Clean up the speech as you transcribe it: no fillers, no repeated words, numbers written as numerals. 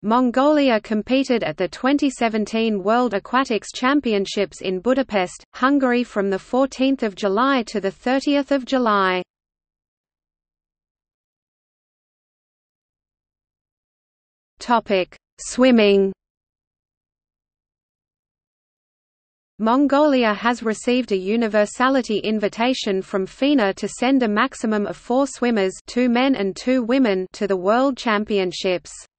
Mongolia competed at the 2017 World Aquatics Championships in Budapest, Hungary from 14 July to 30 July. Swimming. Mongolia has received a universality invitation from FINA to send a maximum of 4 swimmers, 2 men and 2 women, to the World Championships.